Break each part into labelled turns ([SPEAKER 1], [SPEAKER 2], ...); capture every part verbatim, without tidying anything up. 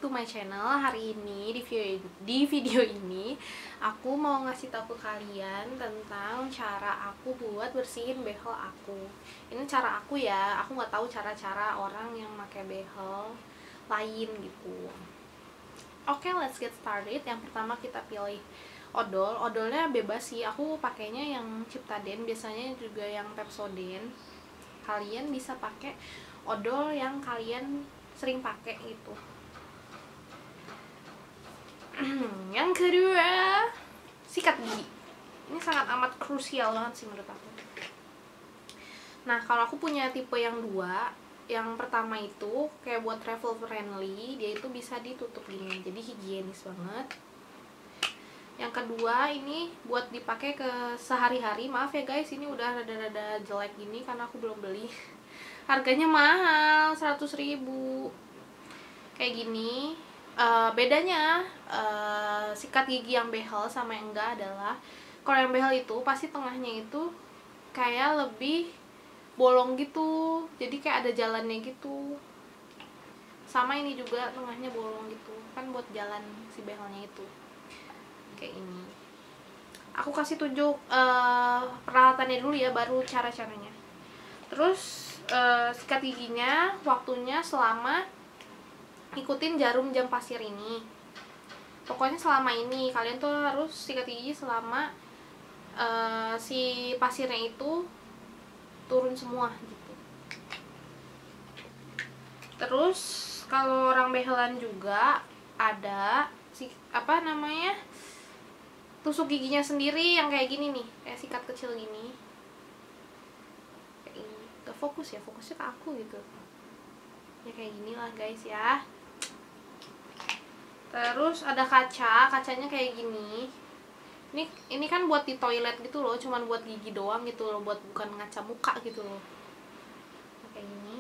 [SPEAKER 1] to my channel. Hari ini di video, di video ini aku mau ngasih tahu ke kalian tentang cara aku buat bersihin behel aku. Ini cara aku ya, aku nggak tahu cara-cara orang yang pakai behel lain gitu. Oke, okay, let's get started. Yang pertama kita pilih odol. Odolnya bebas sih, aku pakainya yang Ciptaden, biasanya juga yang Pepsodent. Kalian bisa pakai odol yang kalian sering pakai gitu. Yang kedua, sikat gigi. Ini sangat amat krusial banget sih menurut aku. Nah, kalau aku punya tipe yang dua. Yang pertama itu kayak buat travel friendly, dia itu bisa ditutup gini, jadi higienis banget. Yang kedua ini buat dipakai ke sehari-hari. Maaf ya guys, ini udah rada-rada jelek gini karena aku belum beli. Harganya mahal, seratus ribu. Kayak gini. Uh, bedanya uh, sikat gigi yang behel sama yang enggak adalah kalau yang behel itu pasti tengahnya itu kayak lebih bolong gitu, jadi kayak ada jalannya gitu. Sama ini juga tengahnya bolong gitu, kan buat jalan si behelnya itu. Kayak ini. Aku kasih tunjuk uh, peralatannya dulu ya, baru cara-caranya. Terus uh, sikat giginya waktunya selama ikutin jarum jam pasir ini. Pokoknya selama ini kalian tuh harus sikat gigi selama uh, si pasirnya itu turun semua gitu. Terus kalau orang behelan juga ada si apa namanya tusuk giginya sendiri yang kayak gini nih, kayak sikat kecil gini. Kayak ini. Gak fokus ya, fokusnya ke aku gitu. Ya kayak gini lah guys ya. Terus ada kaca, kacanya kayak gini. Ini ini kan buat di toilet gitu loh, cuman buat gigi doang gitu loh, buat bukan ngaca muka gitu loh. Kayak gini.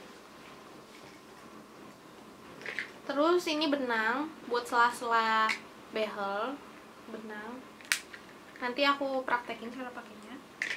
[SPEAKER 1] Terus ini benang buat sela-sela behel, benang. Nanti aku praktekin cara pakainya.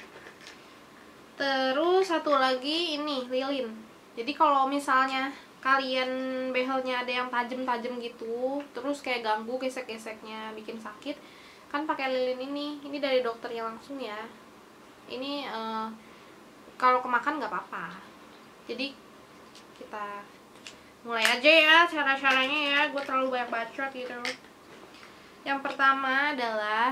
[SPEAKER 1] Terus satu lagi ini lilin. Jadi kalau misalnya kalian behelnya ada yang tajam-tajam gitu, terus kayak ganggu gesek-geseknya, bikin sakit, kan pakai lilin ini. Ini dari dokternya langsung ya. Ini uh, kalau kemakan nggak apa-apa. Jadi kita mulai aja ya cara-caranya ya. Gue terlalu banyak bacot gitu. Yang pertama adalah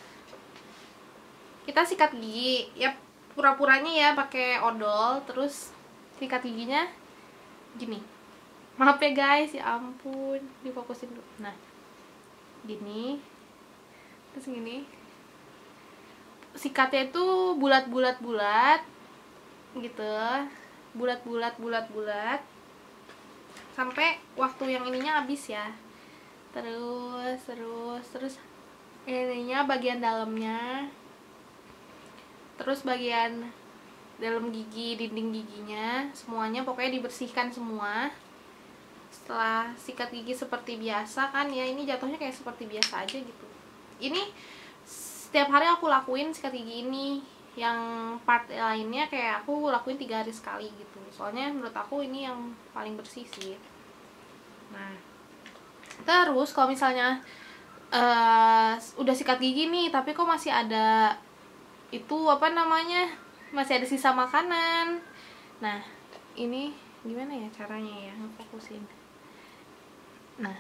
[SPEAKER 1] kita sikat gigi. Ya pura-puranya ya pakai odol, terus sikat giginya gini. Maaf ya guys, ya ampun, difokusin dulu. Nah, gini, terus gini. Sikatnya itu bulat-bulat-bulat, gitu, bulat-bulat, bulat-bulat, sampai waktu yang ininya habis ya. Terus, terus, terus, ininya bagian dalamnya, terus bagian dalam gigi, dinding giginya, semuanya pokoknya dibersihkan semua. Setelah sikat gigi seperti biasa kan ya, ini jatuhnya kayak seperti biasa aja gitu. Ini setiap hari aku lakuin sikat gigi ini. Yang part lainnya kayak aku lakuin tiga hari sekali gitu. Soalnya menurut aku ini yang paling bersih sih. Nah, terus kalau misalnya uh, udah sikat gigi nih, tapi kok masih ada itu apa namanya, masih ada sisa makanan. Nah, ini gimana ya caranya ya ngefokusin. Nah,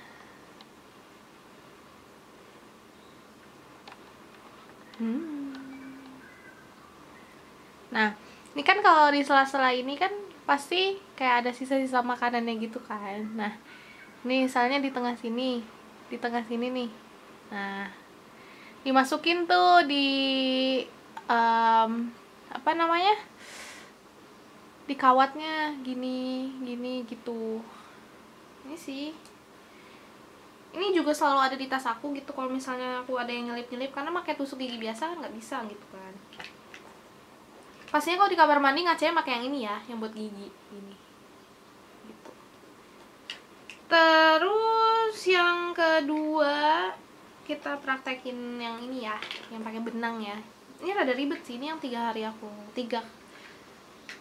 [SPEAKER 1] hmm. Nah, ini kan kalau di sela-sela ini kan pasti kayak ada sisa-sisa makanannya gitu kan. Nah, ini misalnya di tengah sini, di tengah sini nih. Nah, dimasukin tuh di um, apa namanya, di kawatnya gini, gini gitu. Ini sih. Ini juga selalu ada di tas aku gitu. Kalau misalnya aku ada yang nyelip-nyelip, karena pakai tusuk gigi biasa kan nggak bisa gitu kan. Pastinya kalau di kamar mandi ngacanya pakai yang ini ya, yang buat gigi ini. Gitu. Terus yang kedua kita praktekin yang ini ya, yang pakai benang ya. Ini rada ribet sih, ini yang tiga hari aku tiga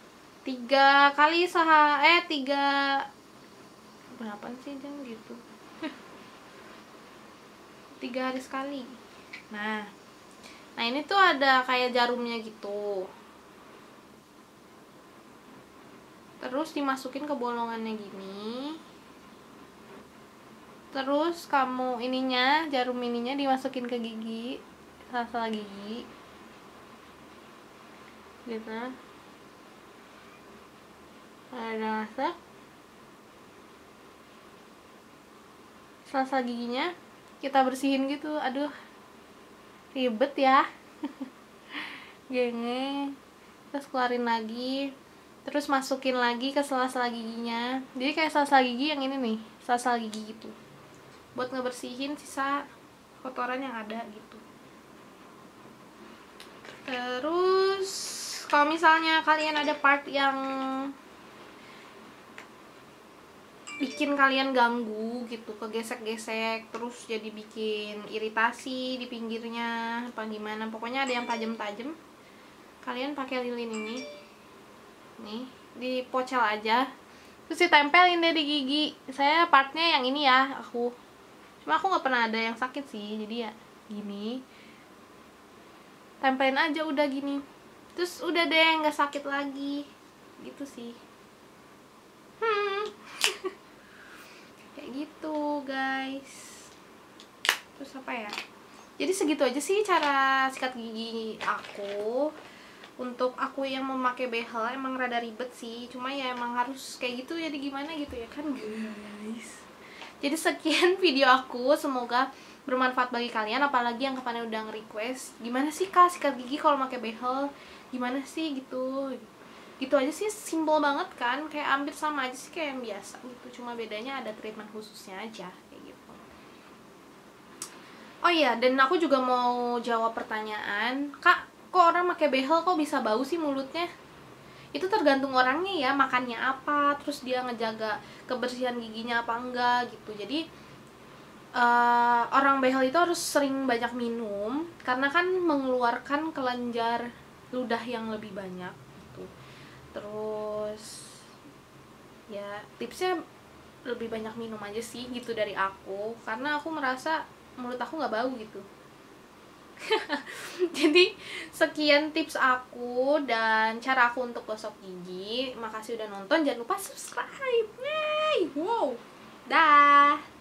[SPEAKER 1] tiga kali saha eh tiga berapa sih jam gitu. Tiga hari sekali. Nah, nah ini tuh ada kayak jarumnya gitu. Terus dimasukin ke bolongannya gini. Terus kamu ininya, jarum ininya dimasukin ke gigi, sela-sela gigi. Gitu. Ada masak. Sela-sela giginya kita bersihin gitu. Aduh, ribet ya. Genge. Terus keluarin lagi. Terus masukin lagi ke sela-sela giginya. Jadi kayak sela-sela gigi yang ini nih, sela-sela gigi gitu. Buat ngebersihin sisa kotoran yang ada gitu. Terus kalau misalnya kalian ada part yang bikin kalian ganggu gitu, kegesek-gesek, terus jadi bikin iritasi di pinggirnya apa gimana, pokoknya ada yang tajam-tajam, kalian pakai lilin ini nih, dipocel aja, terus ditempelin deh di gigi. Saya partnya yang ini ya, aku cuma aku nggak pernah ada yang sakit sih, jadi ya gini, tempelin aja udah gini, terus udah deh nggak sakit lagi gitu sih. hmm kayak gitu guys. Terus apa ya, jadi segitu aja sih cara sikat gigi aku. Untuk aku yang memakai behel emang rada ribet sih, cuma ya emang harus kayak gitu, jadi gimana gitu ya kan guys. Jadi sekian video aku, semoga bermanfaat bagi kalian, apalagi yang kemarin udah nge-request gimana sih kak sikat gigi kalau pakai behel, gimana sih gitu. Gitu aja sih, simple banget kan, kayak hampir sama aja sih kayak yang biasa gitu, cuma bedanya ada treatment khususnya aja kayak gitu. Oh iya, dan aku juga mau jawab pertanyaan, kak kok orang pakai behel kok bisa bau sih mulutnya? Itu tergantung orangnya ya, makannya apa, terus dia ngejaga kebersihan giginya apa enggak gitu. Jadi uh, orang behel itu harus sering banyak minum, karena kan mengeluarkan kelenjar ludah yang lebih banyak gitu. Terus ya tipsnya lebih banyak minum aja sih gitu dari aku, karena aku merasa mulut aku nggak bau gitu. Jadi sekian tips aku dan cara aku untuk gosok gigi. Makasih udah nonton, jangan lupa subscribe. Yay! Wow, dah.